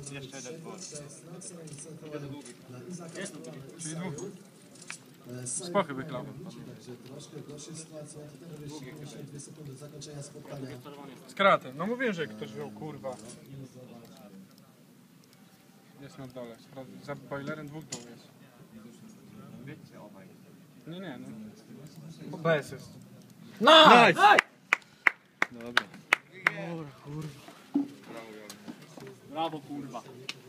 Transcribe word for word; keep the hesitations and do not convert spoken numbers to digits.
Jeszcze jeden dwóch. Czyli dwóch. Spochy wyklał. Z kratem. No mówiłem, że ktoś wziął, kurwa. Jest na dole. Sprawdź. Za boilerem dwóch dół jest. Nie, nie, no. B S jest. Nice! Nice! Dobra. Dobra, kurwa. Brawo, kurwa.